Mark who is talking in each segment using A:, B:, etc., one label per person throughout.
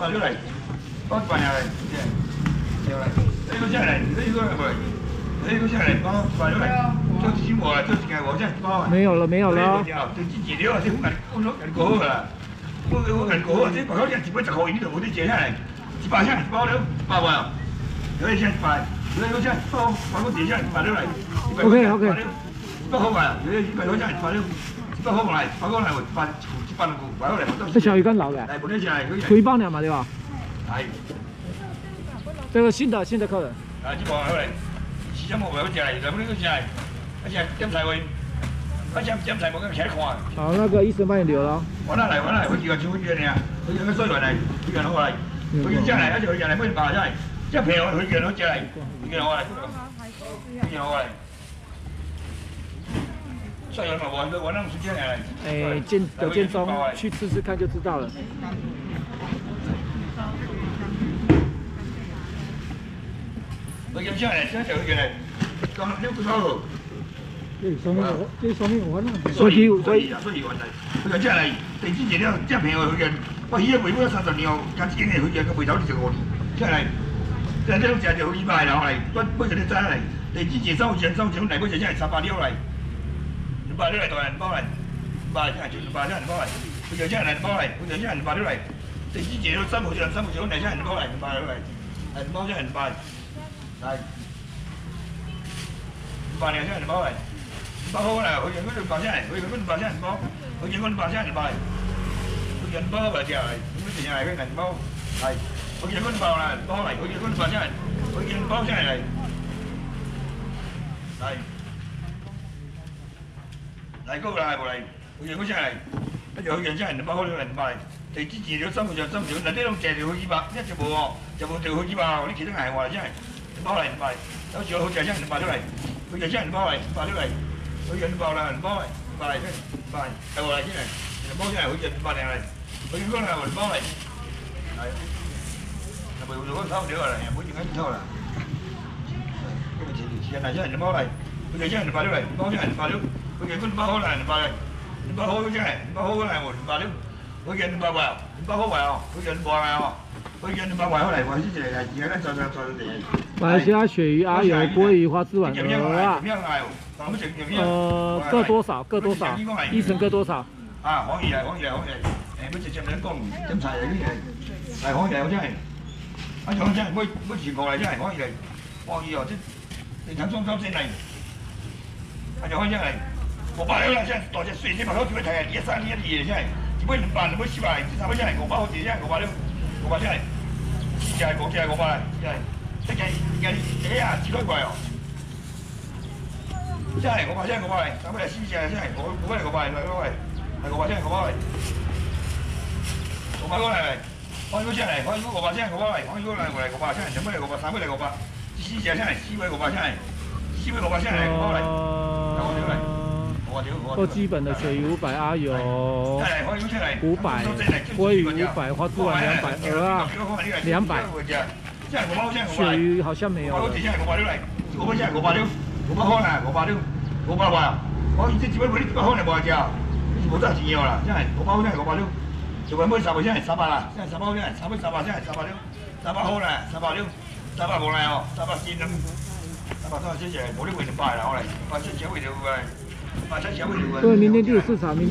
A: 100了嚟，包100嚟，掉嚟，呢個真係嚟，呢個係咪？呢個真係嚟，包100了嚟，做幾毛啊？做幾毛真係包啊？
B: 没有了，没有了。
A: 就自己料啊，啲好銀，好過好啦。好銀過啊，啲白口啲100隻貨呢度嗰啲借出嚟，100先包了，100啊，有啲先100，有啲先包包個地先100了嚟。
B: OK，
A: 不好賣，有啲100真係100了，不好賣，包個嚟100個，100個嚟我都。
B: 这小鱼干老的，
A: 係本身就係
B: 出1磅2嘛，对吧？
A: 係。
B: 这个新的客人。
A: 啊，呢個係嚟，4冇為好似係，兩呢個只係，一隻針柴會，一隻針柴冇咁斜看。
B: 好，那个医生帮你留了。
A: 揾嚟，好似個超遠嘅，佢養個衰運嚟，佢養好嚟，佢養真係，一隻佢養嚟，不如白真係，即係平我佢養好隻嚟，佢養好嚟，佢養好嚟。衰運咪揾得唔少嚟。
B: 哎，有建中，去吃吃看就知道了。
A: 佢養真係，真係佢養嚟，講呢個好。
B: 这上面我那。
A: 所以問題，佢養真係，地之前咧真係平我佢養，我起咗回本30年後，間自己嘅佢養個回頭就5年，真係，即係呢種就係好意外啦，我嚟，不就啲真係，地之前收錢嚟，嗰陣真係18了嚟，100了嚟代人包嚟，100真係100真係包嚟，佢養真係包嚟，佢養真係100了嚟，地之前都3毫錢嚟真係包嚟，100了嚟，係包真係100，係100年真係包嚟。100好啦，佢養嗰100真係，佢養嗰100真係包，佢養嗰100真係100，佢養包嚟就係，咁樣就係佢銀包，係，佢養嗰100啦，包嚟，佢養嗰100真係，佢養包真係嚟，係，嚟高啦，過嚟，佢養嗰真係，跟住佢養真係包好咗100，地之前咗3毫錢，嗱呢種借條佢200，一隻冇喎，就冇條佢200，嗰啲其他銀話真係，包嚟100，有時好借真係100咗嚟，佢養真係包嚟100咗嚟。佢養100啦，100嚟，100真係100，係喎嚟先嚟，100真係佢養100嚟，佢養嗰係100嚟，係，係咪做嗰抽料嚟？唔好點解唔抽啦？咁咪前日嚟真係100嚟，佢養真係100嚟，100真係100了，佢養嗰100好嚟100嚟，100好真係100好嚟100了，佢養100位，100好位哦，佢養100位哦，佢養100位好嚟，位先至嚟，而家咧再嚟。
B: 马来西亚鳕鱼、阿油、鲑鱼、花枝丸、鹅啊。各多少？一层各多少？
A: 啊，可以，誒，乜隻兩公針柴嚟啲嘢，係可以真係，一樣真係每全部嚟真係可以嚟，可以哦，即係裝先嚟，一樣真係，500了啦，真係多謝水，你把口叫佢睇下，1、3、1、2真係，只不過200，每400，300真係500好啲真係500了，500真係，真係500真係。即係幾啊幾多貴哦？真係500真係500嚟，300嚟先至係真係500嚟500嚟，係500真係500嚟，500個嚟，開咗真係開咗500真係500嚟，開咗嚟500真係200嚟500，300嚟500，先至係真係400500真係400500真係500嚟，
B: 做基本的鳕鱼500，阿油500，鲑鱼500，花枝丸200，鹅啊200。鳕鱼好像没有。
A: 真係500了嚟，500真係500了，500好啦，500了，500話，我即係只不過啲500好嚟冇隻，冇得錢要啦，真係500好真係500了，做緊每10真係300啦，真係300好真係300真係300了，300好啦，300了，300冇嚟哦，300先啦，300多少錢冇啲會就敗啦，我嚟，8七錢會條嘅，8七錢會條嘅。
B: 對，明天第5市場，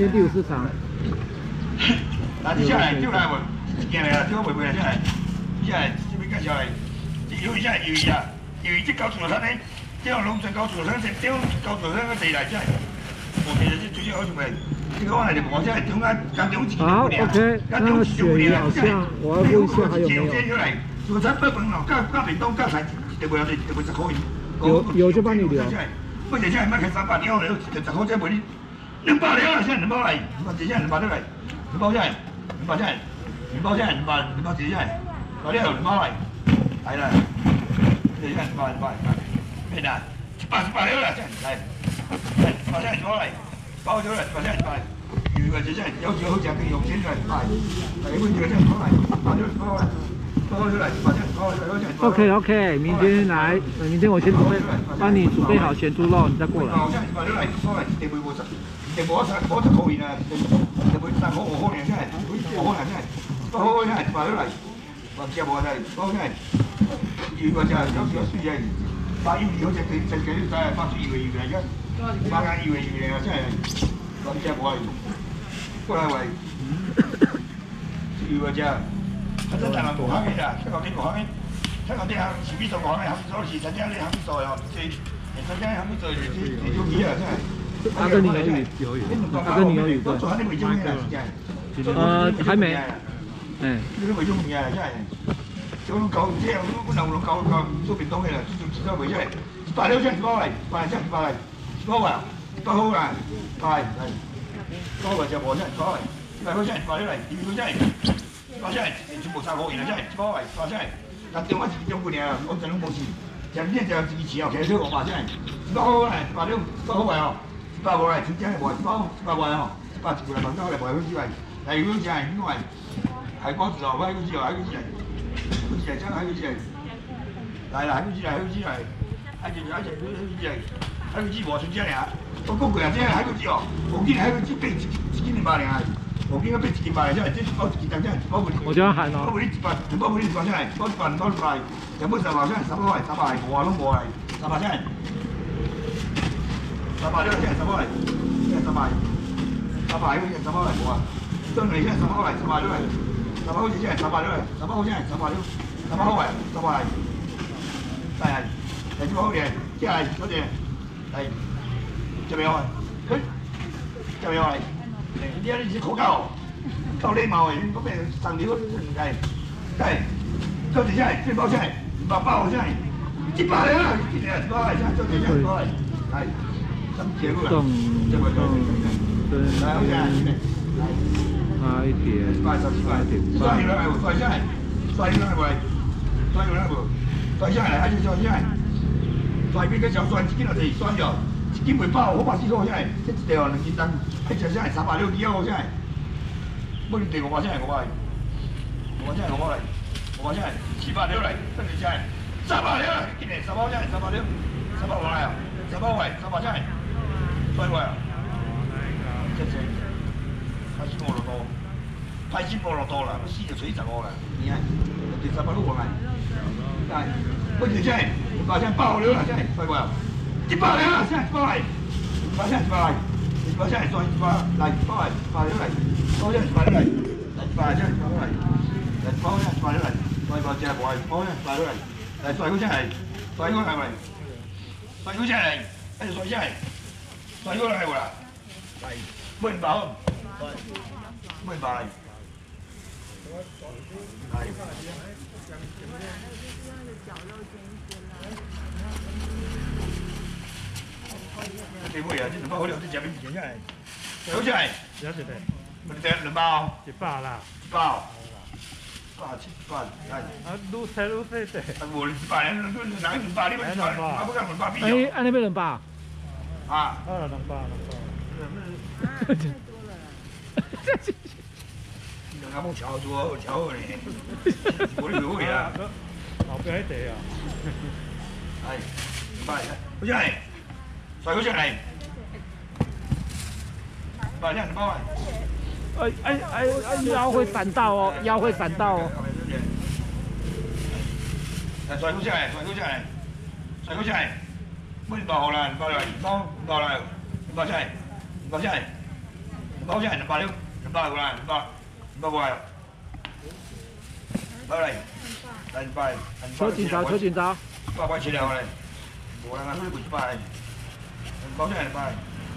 A: 嗱，啲真係招嚟喎，見嚟啦，招回嚟真係，真係。介紹嚟，要真係要啊！要即搞潮汕咧，即係老實搞潮汕，即係搞潮汕嘅地嚟真係，我其實即最主要好似咪，呢個可能就我真係點解間中自己
B: 好 ，OK，那個鳕魚好像，我要問一下還有沒有？
A: 潮汕不本樓加便當加齊，就會10可以。
B: 有就幫你留。
A: 不過真係乜係300年後嚟，就10真係冇啲200嚟啊！真係200嚟，200真係200都嚟，200真係200真係200真係200字真係。嗰啲係200嚟，係啦，你真係200，咩啊？8了啦，真係，8真係200嚟，包咗嚟，8真係200，魚或者真係有時好似佢用錢就係200，係一般魚真係200嚟，8咗嚟，包咗嚟，8真係200嚟。
B: OK， 明天來，明天我先準備，幫你準備好鹹豬肉，你再過來。
A: 真係200咗嚟，包嚟，你會冇10可年啊，你會3可5可年真係，5可年真係，8可真係200咗嚟。 我食无来，包起来，油我食有时水来，把油好食对，真个你知啊，把水油的油来，把个油的油来，真系，我食无来，过来喂，油我食，啊真大人无行嘅啦，香港啲无行嘅，香港啲行是比做行嘅，做是真正啲行做哦，即係真正行做是有味啊，真係。
B: 阿哥你有语，阿哥你有语对。还没。哎。
A: 你都未中意啊，真係。我老狗唔知啊，我老狗做便當嘅啦，做咗未出嚟。100兩真係100嚟，100真係100嚟，100啊，100好啦，100係，100就冇真係100嚟，100好真係100嚟，200真係，100真係全部3個元啊，真係100嚟，100真係。但電話自己用過年啊，我陣都冇事，就呢就以前又其實都600真係，100好嚟，100兩100好嚟哦，100冇嚟，真正係冇100冇哦，100全部嚟問咗嚟冇好之位，但係如果真係因為係嗰時候喺嗰時候喺嗰時候。好似係真係好似係，係啦，好似係，喺嗰支和尚真係啊！我嗰句啊真係喺嗰支哦，我見喺嗰支俾自己200零啊，我見佢俾自己200零真係，即係包自己真係包佢。我將喊咯。包佢啲100，包佢啲100真係，包100包200，有冇10話真係10開，10話冇話都冇係，10話真係，10話呢個真係10開，真係10話，10話呢個真係10開冇啊，真係真係10開，10話呢個。10好似真係10萬咗嚟，10好真係10萬咗，10好嚟，10萬嚟，係，係10好嘅，即係嗰隻係，做咩啊？佢做咩啊？你啲啲口膠，夠禮貌嘅，嗰邊上料係，係，嗰隻真係最包真係，200包真係，100嚟啦，100嚟真係，嗰隻真係100嚟，係，3隻嗰個，即係係好似係。
B: 差一点，
A: 差一点，衰啦，衰真係，衰啦喂，衰啦喎，衰真係，喺度衰真係，衰邊個就衰自己落地衰咗，自己袂包，我把屎攞真係，一條2件燈，一隻真係300幾歐真係，乜你哋我話真係我話，我真係我嚟，我話真係700嚟，跟住真係300嚟，今年10包真係300嚟，300我嚟啊，300位，300真係，衰位啊，真係。派錢冇落多，派錢冇落多啦，死就水就我啦，你係地10把都我係，真係，嗰條真係100真係爆料啦，真係衰過100嚟啦，真係100嚟，100真係100嚟，100真係再100嚟，100嚟，100料嚟，100真係100料嚟，100真係100料嚟，100真係100料嚟，再100真係冇係，100真係100料嚟，衰嗰真係，衰嗰係咪？衰嗰真係，跟住衰真係，衰嗰係喎啦，係冇100。ไม่บาย對會啊！啲200好啲，隻邊件真係，好似係，有隻對，咪2包，100啦，100，100係。啊，擼細對。啊，我200，你哪200呢？我不敢200邊有。
B: 安尼要2包。
A: 啊。
B: 2包。
A: 我冇炒做，炒你，我哋會啊，後邊喺地啊，係，200，好似係，衰好似係，200真係200。
B: 腰會閃到哦，腰會閃到哦。
A: 衰好似係，衰好似係，衰好似係，乜200好啦，200嚟，200嚟，200真係，200真係，200真係200了，200好啦，200。200過嚟，攞嚟，200，
B: 求警察
A: ，200塊錢嚟我嚟，冇啦，我都唔200，200真係200，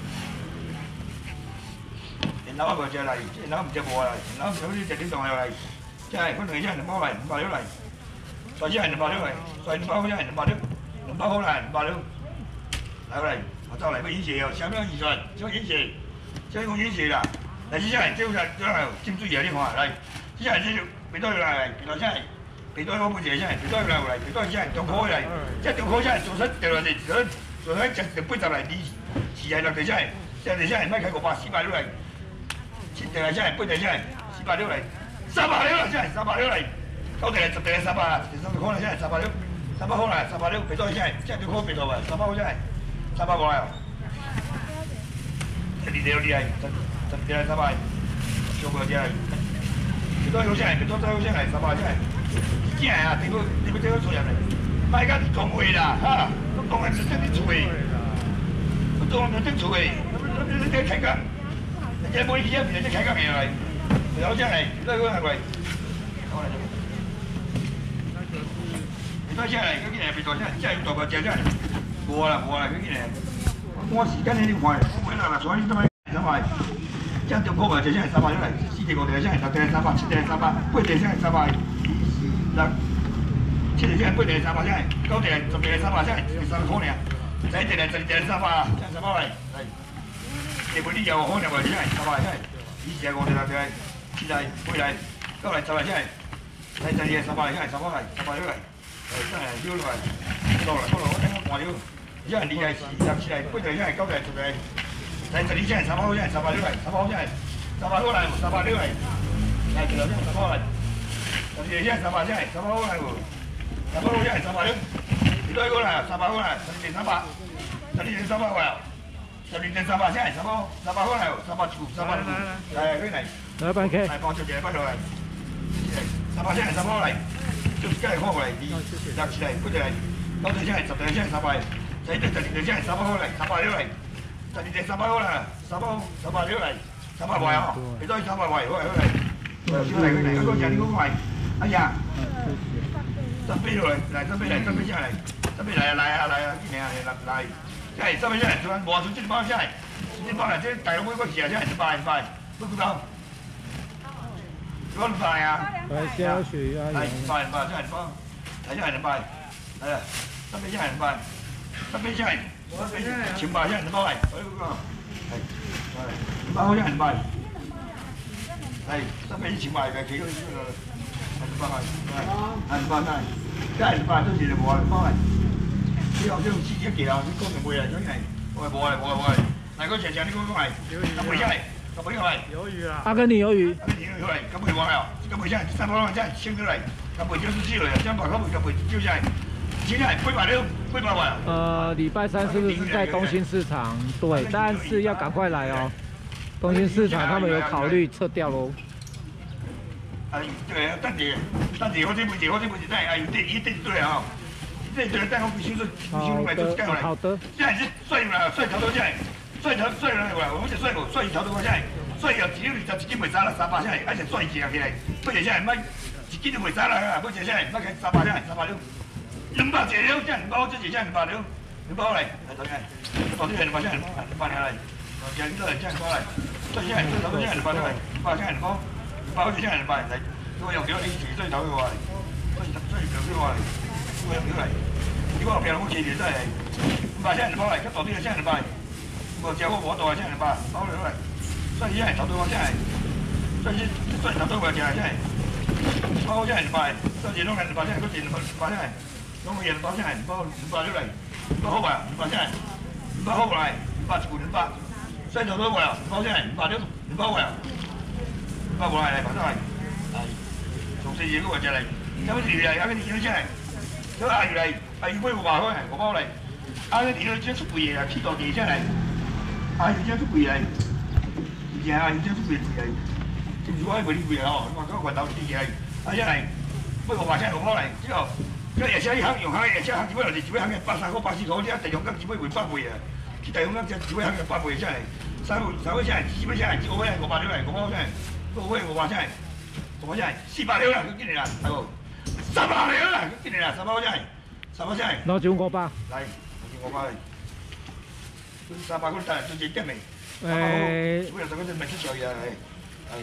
A: 電腦嗰隻嚟，電腦唔隻冇嚟，電腦唔隻隻點動係嚟，真係嗰兩隻200嚟，200了嚟，再隻係200了嚟，再200好真係200了，200好啦，200了，嚟過嚟，我就嚟個演示又上邊演示，上演示，上個演示啦。嗱，呢真係招曬，真係尖珠嘢啲話嚟，真係呢條俾多佢嚟，原來真係俾多嗰半嘢真係俾多佢嚟，俾多真係做開嚟，即係做開真係做出掉落地，做喺隻杯就嚟啲時係落地真係，即係你真係乜睇個400料嚟，切定係真係杯地真係400料嚟，300料啦真係300料嚟，9定係10定係300啊，其實可能真係300料，300好啦，300料俾多佢真係，即係做開俾到啊，300好真係300過嚟啊，你哋有啲係。Dia sabai. Coba dia. 多好些，多好些，300些，真啊！你要这个出入嘞，卖甲讲话啦，哈，都讲来是真你厝的，都讲来真厝的，你这开讲，你这买起啊，变成开讲嘅来，好些嘞，多好些来，多些嘞，佢今日变多些，真係大個隻真係，無啦，佢今日，我時間你看，我每日啦，所以你都買300。 这中国话就先系300出嚟，4地5地先系10地300，7地300，8地先系300，嗱，7地先系8地300先系，9地10地300先系300块呢，11地12地300啊，先300嚟，係。你嗰啲有可能話先係300先係，2地5地6地7地8地9地10地先係，12地300先係300嚟，300出嚟，真係少落嚟，多啦，我聽我講了，因為你係17地8地先係9地10地。 嚟12先係300好先係300出嚟，300好先係300好嚟，300出嚟，嚟條先係300嚟，12先係300先係300好嚟喎，300好先係300咗，幾多個啦？300好嚟，12地300，12地300喎，12地300先係300好，300好嚟，300股，300股，係佢嚟，
B: 來半 K，
A: 嚟幫住嘢幫到嚟，300先係300好嚟，就梗係開過嚟，17地8地9地先係10地先係300，11地12地先係300好嚟，300出嚟。 12地300好啦，300了嚟，300位哦，幾多300位？好嚟，少嚟佢嚟，嗰個就呢個位，哎呀，執飛落嚟，執飛先嚟，執飛嚟啊，見你啊，嚟，即係執飛先嚟，做緊冇做先包先嚟，先包嚟，即係大佬妹嗰時啊，先係快，都幾多？幾多快啊？
B: 小雪啊，
A: 係快，先係包，係先係快，係啊，執飛先係快，執飛先係。 前排先人包嚟，嗰個係包好人包，係特別前排嘅幾個人包係人包係，真係包都是冇人包係，之後先自己記啊，啲工人會啊，真係冇係，嗱嗰隻呢個係，咁會真係，咁會係。魷魚啊！阿根廷魷魚，咁會話啊，咁會真係300蚊真係升咗嚟，咁會就是之類啊，300咁會就會就係。 今天860萬。
B: 禮拜3是不是在東興市場？對，但是要趕快來哦。東興市場他們有考慮撤掉嘍。
A: 對啊，等陣我這邊真係一定對啊！這但我必須說，
B: 好的。
A: 現在是稅啦，稅頭都真係，稅啦係我們稅無稅頭都真係，稅又只要20斤袂殺啦300真係，而且稅錢起來，不然真係乜1斤都袂殺啦，不然真係乜嘅300真係300了。 200隻了，真係包，真係真係200了，200嚟，係對嘅，到啲係200真係200嚟，真係都係真係包嚟，所以真係都真係200嚟，200真係包，200好似真係200嚟，我又幾多啲錢追走嘅話嚟，所以就啲話嚟，我又幾嚟，如果平好似真係200真係包嚟，咁到啲真係200，我只我度係真係200，包嚟嚟，所以真係頭到我真係，所以頭到我真係真係，包真係200，所以都係200真係嗰錢200真係。 攞個人包先係200出嚟，200好埋，200先係200好埋，200股200，西頭都埋啊，200先係200咗，200好埋，200好埋嚟，反正係從4月嗰個就嚟，有啲嚟，有啲見到先係，有阿魚嚟，阿魚杯我話開係我包嚟，阿啲見到真出貴嘢啊，黐到地先係，阿魚真出貴嚟，而家阿魚真出貴嚟，如果係嗰啲貴啊，我講運到啲嘢係，阿真係杯我話真係我包嚟之後。 因為而且行用下，而且行只尾只尾行嘅83塊、84塊，你一地用金只尾回8倍啊！佢地用金只尾行嘅8倍真係，3倍真係，只尾真係，5倍係500了嚟，5倍真係，5倍500真係，5倍真係400了啦，佢見你啦，係喎，300了啦，佢見你啦，300真係，300真係。攞住500。嚟，攞住500嚟。300嗰啲都幾驚味。誒。主要就嗰啲咪出水啊，係。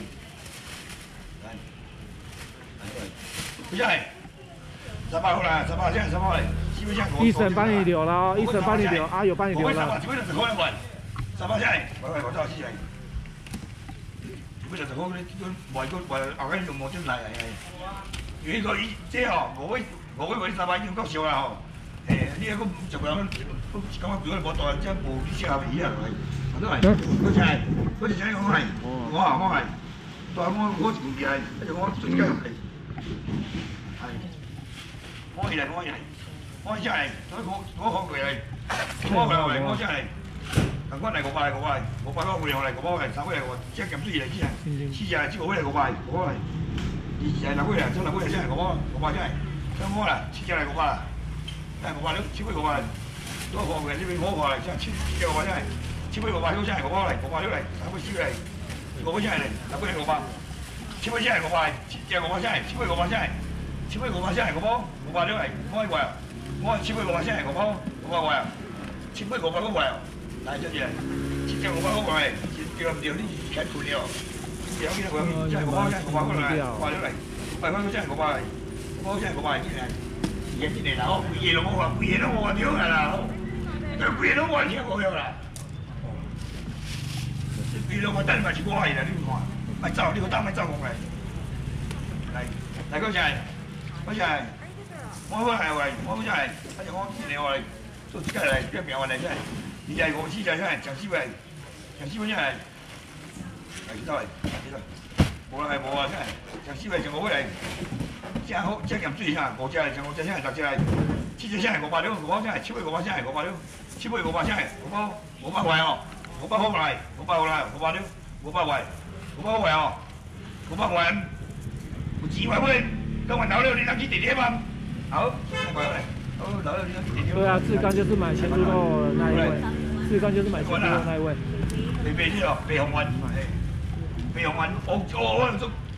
A: 佢真係。 300好啦，300先，300嚟，基本上我。醫生幫你留了哦，醫生幫你留，阿友幫你留了。基本上只可能揾300先，喂，我真係知係。基本上就講啲外國後緊用冇真係係。如果即係哦，我嗰啲300已經夠少啦嗬。誒，呢一個就咁樣如果冇袋，即係冇啲適合嘅人嚟，我都係。嗰隻係我係，我係，但係我自己係，跟住我最緊係。 我真係，我好攰嚟，我真係，平均嚟500嚟，500多會嚟，500嚟，300嚟，即係咁多嘢嚟先啊，黐住係知我嚟500，我係。 20来尾啦，做来尾现在5包现在，5包啦，7只来5包啦，来5包了，7尾5包啦，多好个，这边好看啦，像7只5包现在，7尾5包好现在5包来，5包了来，3尾4来，5尾现在来，3尾5包，7尾现在5包来，7只5包现在，7尾5包现在，7尾5包现在5包了来，5包外，我7尾5包现在5包外，7尾5包个外，来这只，7只5包个外，对唔对？你开困了。有幾多個？真係5包，真係5包過來，5包咗嚟，5包真係5包嚟，5包真係5包嚟，真係，而家先嚟啦，哦，貴嘢都冇話，貴嘢都冇話屌㗎啦，佢貴嘢都冇話聽過樣啦，貴嘢都冇等埋住過嚟啦，呢個咪走，呢個單咪走過嚟，嚟嗰隻係，我係喂，我真係，嗰隻我知你我嚟，做自己嚟，一邊我嚟真係，而家我知就真係，長師傅真係。走嚟，無啦係無啊！真係，上思維上好嚟，真好，真咁水啥，5隻嚟，上5隻先係10隻嚟，7隻先係500了，5包先係7尾5包先係500了，7尾5包先係5包壞哦，5包好嚟，5包好嚟，500了，5包壞，5包壞哦，5包壞，有錢壞喂，跟我老六你當去地鐵嘛？好，過來，好，老六你當去地鐵。
B: 對啊，志剛就是買前豬肉那一位，志剛就是買前豬肉那一位。
A: 北呢個北紅運。北紅運，我記運，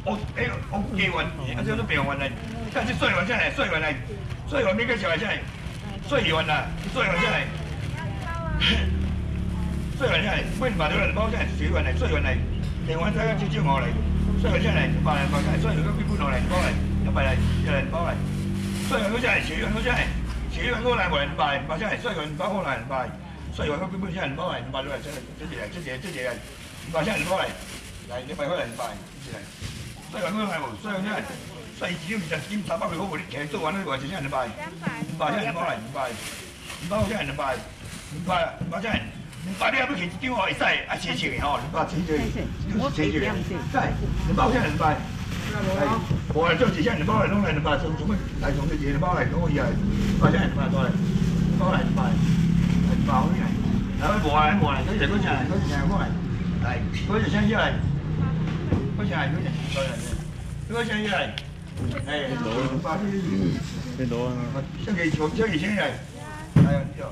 A: 而且都北紅運嚟，但係水運真係水運嚟，水運呢個時候真係水運啊，水運真係，水運真係，每買到兩包真係水運嚟，水運嚟，北運睇下朝朝我嚟，水運真係100兩包真係，水運嗰邊搬落嚟包嚟，100嚟1包嚟，水運嗰真係，水運嗰真係，水運嗰嚟100真係，水運包好嚟100，水運嗰邊搬真係1包嚟100嚟，真係100真係1包嚟。嚟你咪開嚟賣，所以話嗰個係無，所以真係細紙都20件300佢好無啲，其實都揾到話真係賣，500真係攞嚟500真係賣，500真係500你有冇其實點我係細啊切嘅嗬，500切嘅，真係500真係賣，係我係將自己人包嚟攞嚟賣，做乜大眾嘅嘢包嚟攞嘢係500真係賣過嚟，包嚟賣嗰啲係，嗱佢磨嚟嗰隻嗰隻過嚟，係嗰隻先出嚟。嗰隻係嗰隻對嚟嘅，嗰隻係誒500啲，
B: 幾多啊？
A: 星期先係，係啊，呢度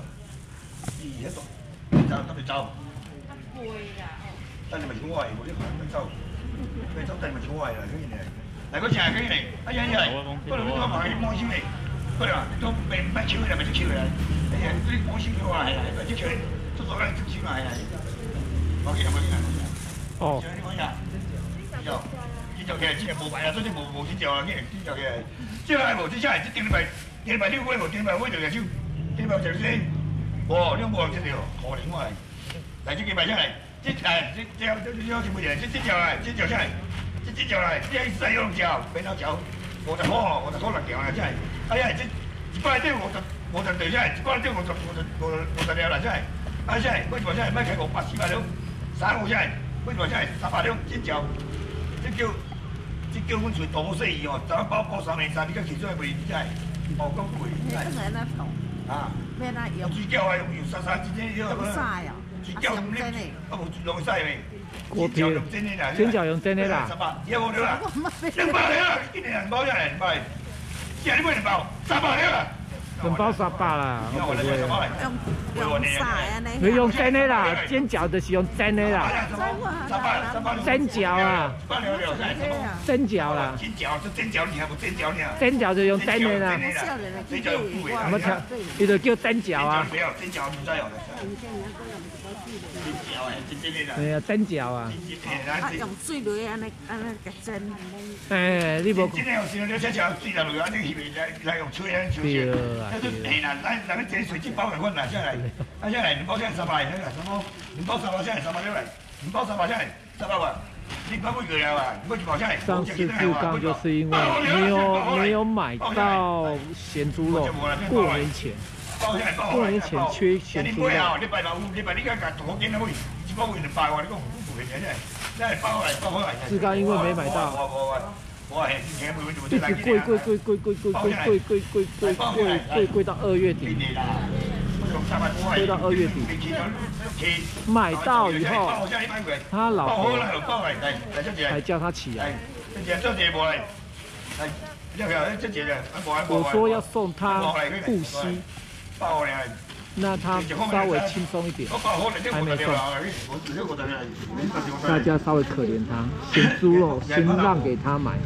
A: 2一度，走得你走，攰㗎，但係咪錯位嗰啲佢走，佢走但係咪錯位啦嗰件嘢，嗱嗰隻係嗰件嚟，一樣嘢，不過嗰個係芒鮮嚟，佢話都未唔係超嘅，咪就超嘅，誒啲芒鮮佢話係係即係出咗嚟超係係，我記得嗰啲係，
B: 哦。
A: 就其實真係冇賣啊，所以冇錢就啊，跟住就其實即係無錢真係點你咪呢個無點咪會就係超，點咪就先，哦呢個冇真係可憐我係，但係幾賣真係，即係即好似冇嘢，即就係即就真係，即就係即係細嗰種就俾到走，我就可能強啊真係，哎呀即一般啲我就對真係，一般啲我就了啦真係，啊真係，嗰個真係乜睇500、400了，3個真係，嗰個真係300了，即就。即叫阮做多生意哦，就包3年3，你講其中係袂真係，哦咁貴，真係。啊，咩啦？用豬腳啊，用沙之類啲咁啊。豬腳咁呢？啊冇用沙未？
B: 锅貼。煎餃用真的啦。
A: 300，有冇了啦？200了，一年2包真係200，現在你買2包300了啦。
B: 2包300啦，
C: 用晒啊你？
B: 你用真的啦，煎餃就是用真的啦。蒸餃啊，蒸餃啦。
A: 蒸餃你係冇蒸餃呢？
B: 蒸餃就用真的啦。
A: 蒸餃用貴啊！
B: 乜嘢？呢度叫蒸餃啊。
A: 蒸餃唔使用。
B: 係啊，蒸餃啊。
C: 用水嚟安尼個蒸。
B: 誒，你無。
A: 真係有時你真係水落去，安尼嚟用吹安吹先。係啦，嗱你這水晶包嚟揾嗱真係，啊真係2包真係300，睇下什麼2包300真係300了嚟，2包300真係300萬，你包幾個呀嘛？包幾包真係。
B: 上次志剛就是因為沒有買到鹹豬肉，過年前缺鹹豬肉。
A: 你拜你而家同我見到會1包會200喎，你講唔負嘅嘢真係包嚟。
B: 志剛因為沒買到。一直貴到2月底，貴到2月底。買到以後，他老婆還叫他起來。 我说要送他护膝，那他稍微轻松一点，还没送。大家稍微可怜他，选猪肉先让给他买，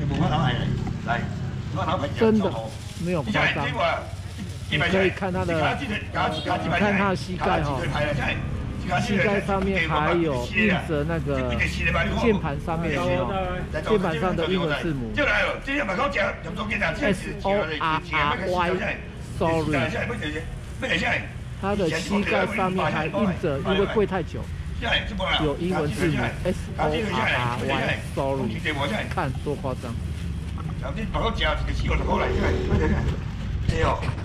B: 真的没有夸张。你可以看他的，你看他的膝盖哈。膝盖上面还有印着那个键盘上面有没有？键盘上的英文字母 SORRY，Sorry。他的膝盖上面还印着，因为跪太久，有英文字母 SORRY，Sorry。看多夸张！